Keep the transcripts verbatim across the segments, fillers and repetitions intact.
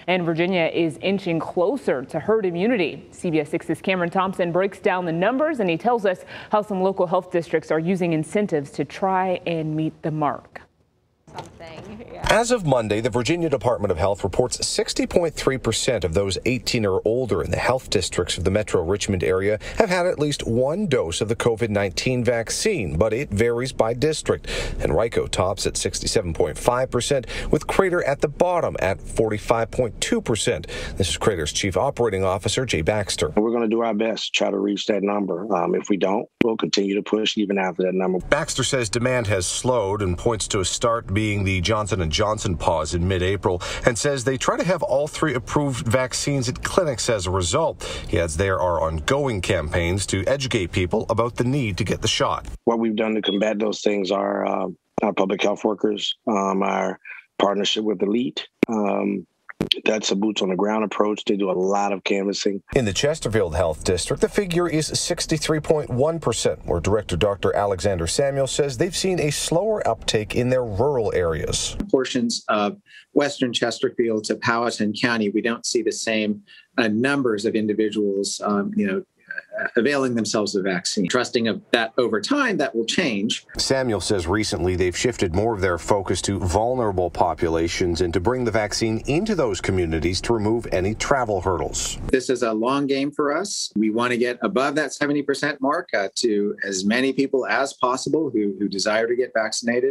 And Virginia is inching closer to herd immunity. C B S six's Cameron Thompson breaks down the numbers, and he tells us how some local health districts are using incentives to try and meet the mark. Something. Yeah. As of Monday, the Virginia Department of Health reports sixty point three percent of those eighteen or older in the health districts of the Metro Richmond area have had at least one dose of the COVID nineteen vaccine, but it varies by district. Henrico tops at sixty-seven point five percent, with Crater at the bottom at forty-five point two percent. This is Crater's Chief Operating Officer, Jay Baxter. We're going to do our best to try to reach that number. Um, if we don't, we'll continue to push even after that number. Baxter says demand has slowed and points to a start being the Johnson and Johnson pause in mid-April, and says they try to have all three approved vaccines at clinics as a result. He adds there are ongoing campaigns to educate people about the need to get the shot. What we've done to combat those things are uh, our public health workers, um, our partnership with Elite. Um, That's a boots on the ground approach. They do a lot of canvassing. In the Chesterfield Health District, the figure is sixty-three point one percent, where Director Doctor Alexander Samuel says they've seen a slower uptake in their rural areas. Portions of western Chesterfield to Powhatan County, we don't see the same uh, numbers of individuals, um, you know, availing themselves of vaccine. Trusting of that over time, that will change. Samuel says recently they've shifted more of their focus to vulnerable populations and to bring the vaccine into those communities to remove any travel hurdles. This is a long game for us. We want to get above that seventy percent mark uh, to as many people as possible who, who desire to get vaccinated.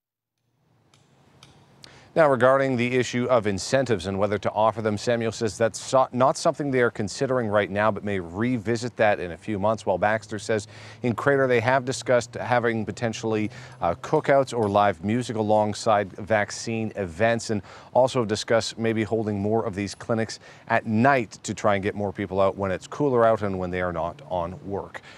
Now, regarding the issue of incentives and whether to offer them, Samuel says that's so not something they are considering right now, but may revisit that in a few months. While Baxter says in Crater they have discussed having potentially uh, cookouts or live music alongside vaccine events, and also discuss maybe holding more of these clinics at night to try and get more people out when it's cooler out and when they are not on work.